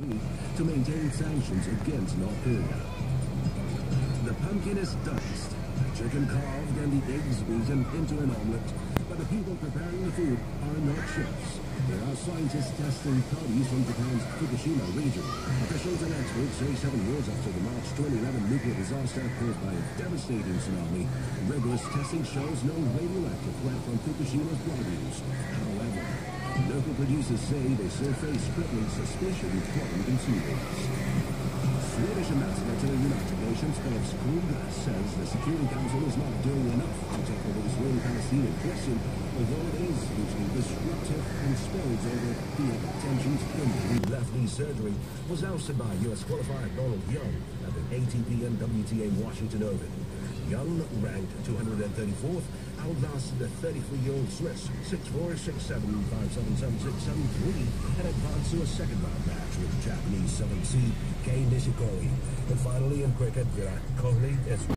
to maintain sanctions against North Korea. The pumpkin is diced, the chicken carved, and the eggs beaten into an omelette, but the people preparing the food are not chefs. There are scientists testing produce from Japan's Fukushima region. Officials and experts say 7 years after the March 2011 nuclear disaster caused by a devastating tsunami, rigorous testing shows no radioactive threat from Fukushima's produce. However, local producers say they still face crippling suspicion from consumers. Swedish ambassador to the United Nations, Philip Kruger, says the Security Council is not doing enough to tackle the Israeli-Palestinian question, although it is hugely disruptive and spills over the tensions in the left knee surgery, was ousted by U.S. qualifier Donald Young at the ATP and WTA Washington Open. Young, ranked 234th, outlasted the 33-year-old Swiss 6-4, 6-7, 5-7, 7-6, 7-3, and advanced to a second-round match with Japanese 7th seed Kei Nishikori. And finally, in cricket, Virat Kohli is